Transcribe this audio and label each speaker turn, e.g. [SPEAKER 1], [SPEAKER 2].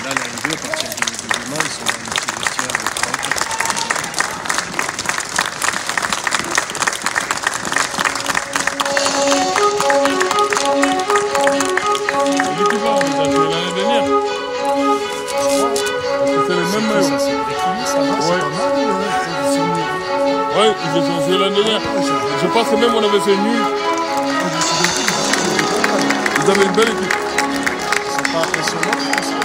[SPEAKER 1] là, l'arrivée, à partir de demain, ils sont dans une petite vestiaire de 30.
[SPEAKER 2] Ça s'est rééquilibré, ça va, c'est pas mal.
[SPEAKER 3] Ouais, ils ont joué l'année dernière. Je pense que même on avait fait nul. Ils avaient une belle équipe.
[SPEAKER 2] C'est pas impressionnant.